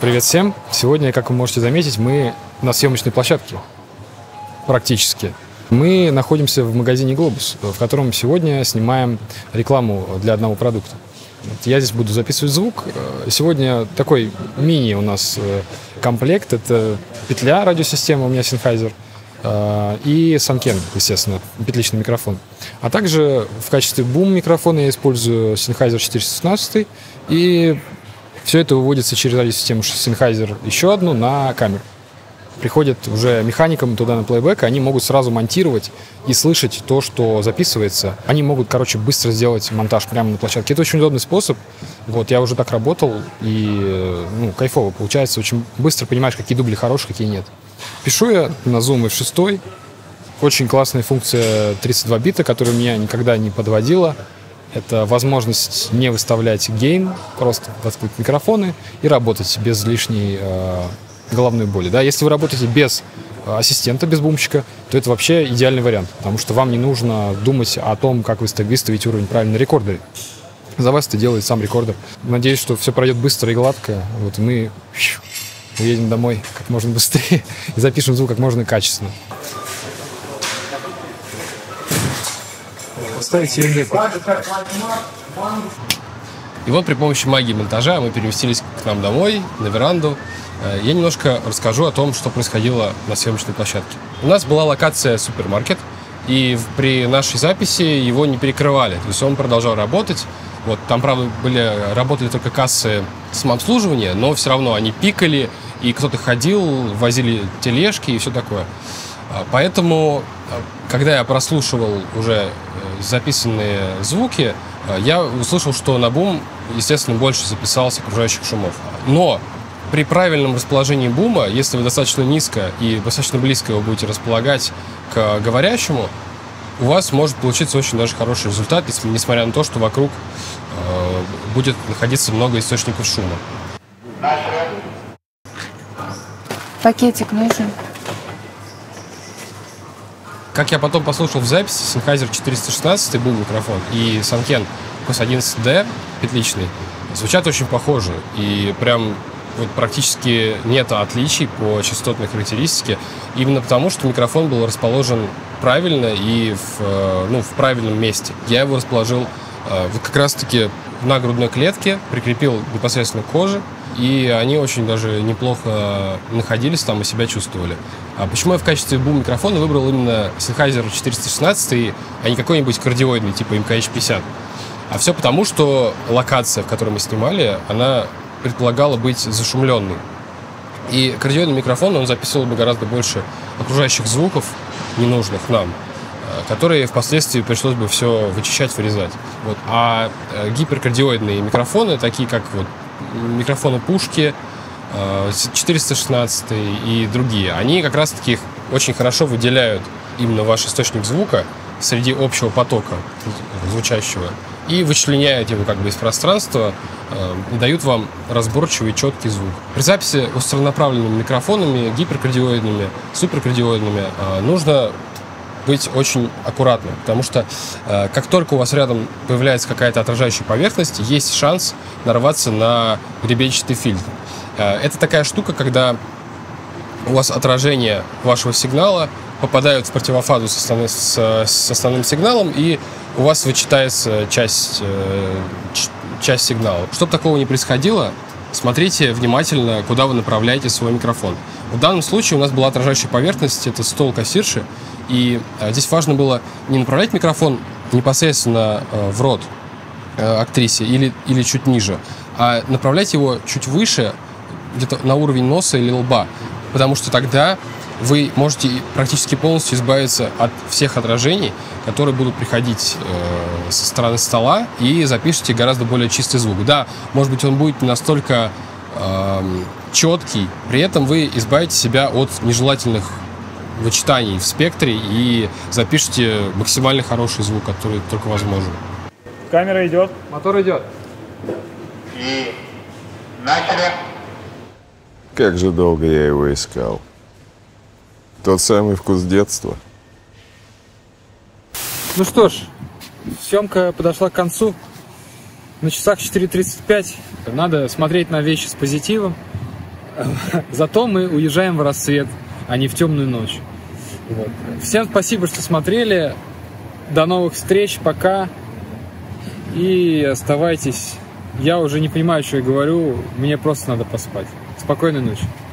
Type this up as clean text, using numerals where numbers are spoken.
Привет всем! Сегодня, как вы можете заметить, мы на съемочной площадке. Практически. Мы находимся в магазине «Глобус», в котором сегодня снимаем рекламу для одного продукта. Я здесь буду записывать звук. Сегодня такой мини у нас комплект. Это петля радиосистемы, у меня Sennheiser, и Sanken, естественно, петличный микрофон. А также в качестве бум-микрофона я использую Sennheiser 416, и все это выводится через радиосистему Sennheiser еще одну на камеру. Приходят уже механикам туда на плейбэк, они могут сразу монтировать и слышать то, что записывается. Они могут, быстро сделать монтаж прямо на площадке. Это очень удобный способ. Я уже так работал, и кайфово получается. Очень быстро понимаешь, какие дубли хорошие, какие нет. Пишу я на Zoom F6. Очень классная функция 32 бита, которая меня никогда не подводила. Это возможность не выставлять гейн, просто открыть микрофоны и работать без лишней головной боли. Да? Если вы работаете без ассистента, без бумщика, то это вообще идеальный вариант, потому что вам не нужно думать о том, как выставить уровень правильно на рекордере. За вас это делает сам рекордер. Надеюсь, что все пройдет быстро и гладко. И мы уедем домой как можно быстрее и запишем звук как можно качественно. И вот при помощи магии монтажа мы переместились к нам домой, на веранду. Я немножко расскажу о том, что происходило на съемочной площадке. У нас была локация супермаркет, и при нашей записи его не перекрывали. То есть он продолжал работать. Там, правда, работали только кассы самообслуживания, но все равно они пикали, и кто-то ходил, возили тележки и все такое. Поэтому, когда я прослушивал уже записанные звуки, я услышал, что на бум, естественно, больше записалось окружающих шумов. Но при правильном расположении бума, если вы достаточно низко и достаточно близко его будете располагать к говорящему, у вас может получиться очень даже хороший результат, несмотря на то, что вокруг будет находиться много источников шума. Пакетик нужен. Как я потом послушал в записи, Sennheiser 416 бум-микрофон и Sanken QS11D петличный звучат очень похожи. И прям практически нет отличий по частотной характеристике. Именно потому, что микрофон был расположен правильно и в правильном месте. Я его расположил как раз-таки на грудной клетке, прикрепил непосредственно к коже, и они очень даже неплохо находились там и себя чувствовали. А почему я в качестве бум-микрофона выбрал именно Sennheiser 416, а не какой-нибудь кардиоидный, типа MKH50? А все потому, что локация, в которой мы снимали, она предполагала быть зашумленной. И кардиоидный микрофон, он записывал бы гораздо больше окружающих звуков, ненужных нам, которые впоследствии пришлось бы все вычищать, вырезать. А гиперкардиоидные микрофоны, такие как микрофоны пушки, 416 и другие, они как раз-таки очень хорошо выделяют именно ваш источник звука среди общего потока звучащего и вычленяют его из пространства, и дают вам разборчивый, четкий звук. При записи устронаправленными микрофонами, гиперкардиоидными, суперкардиоидными нужно быть очень аккуратным, потому что как только у вас рядом появляется какая-то отражающая поверхность, есть шанс нарваться на гребенчатый фильтр. Это такая штука, когда у вас отражение вашего сигнала попадают в противофазу с основным сигналом, и у вас вычитается часть сигнала. Чтобы такого не происходило, смотрите внимательно, куда вы направляете свой микрофон. В данном случае у нас была отражающая поверхность, это стол кассирши, и здесь важно было не направлять микрофон непосредственно в рот актрисе или чуть ниже, а направлять его чуть выше, где-то на уровень носа или лба, потому что тогда вы можете практически полностью избавиться от всех отражений, которые будут приходить со стороны стола, и запишите гораздо более чистый звук. Да, может быть, он будет не настолько четкий, при этом вы избавите себя от нежелательных вычитаний в спектре и запишите максимально хороший звук, который только возможен. Камера идет. Мотор идет. И начали. Как же долго я его искал. Тот самый вкус детства. Ну что ж, съемка подошла к концу. На часах 4:35. Надо смотреть на вещи с позитивом. Зато мы уезжаем в рассвет, а не в темную ночь. Вот. Всем спасибо, что смотрели. До новых встреч, пока. И оставайтесь. Я уже не понимаю, что я говорю. Мне просто надо поспать. Спокойной ночи.